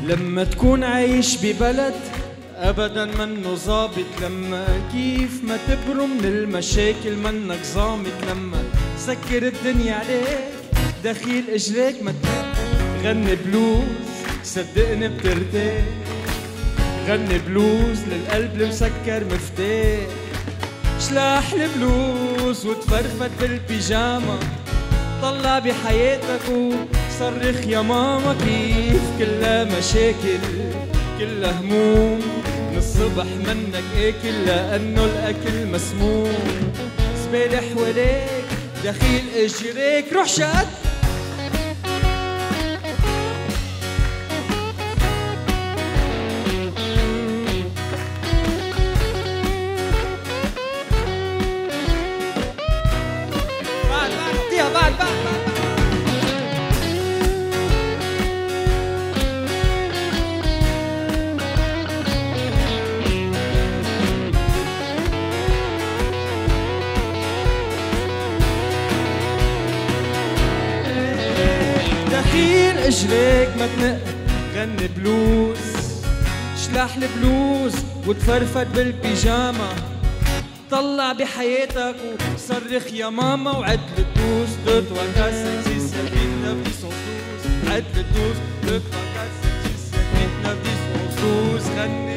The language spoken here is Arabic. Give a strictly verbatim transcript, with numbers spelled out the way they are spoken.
لما تكون عايش ببلد ابدا منه ظابط، لما كيف ما تبرم من المشاكل منك ظامت، لما سكر الدنيا عليك دخيل اجريك ما غني بلوز صدقني بترتاح، غني بلوز للقلب المسكر مفتاح، شلاح البلوز وتفرفت بالبيجاما، طلع بحياتك وصرخ يا ماما، كيف كلها مشاكل كلها هموم، من الصبح منك اكل لانه الاكل مسموم، زبالة حواليك دخيل اجريك روح شقد بعد بعد اعطيها بعد بعد دخيل اجريك ما تنق غني بلوز، شلاح البلوز وتفرفت بالبيجاما، طلع بحياتك وصرخ يا ماما وعد الدوز، deux trois quatre cinq six sept huit neuf dix onze douze، عد الدوز deux trois quatre cinq six sept huit neuf dix onze douze، غني